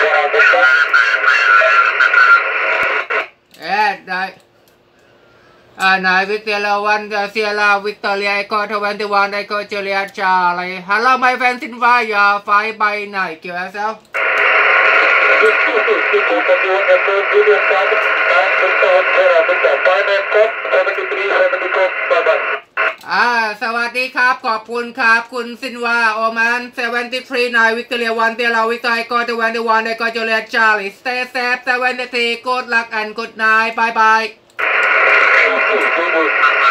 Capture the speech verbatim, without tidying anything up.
เอ๊ะได้อ่านายวิเตอร์วันเซียร่าวิกตอเรียไอโคทเวนตี้วันไอโคจูเลียชาอะไรฮัลโหลไมเฟนซินวายาไฟใบไหนเกี่ยวกับเซลอ่าสวัสดีครับขอบคุณครับคุณซินวาโอแมนเซเวนตี้ทรีนายวิกตอเรียวันเตียราวิกตอไอโคทเวนตี้วันไอโคจูเลียชาลิสเตเซฟเซเวนตี้ทรีกูดลักแอนด์กูดไนท์บายบาย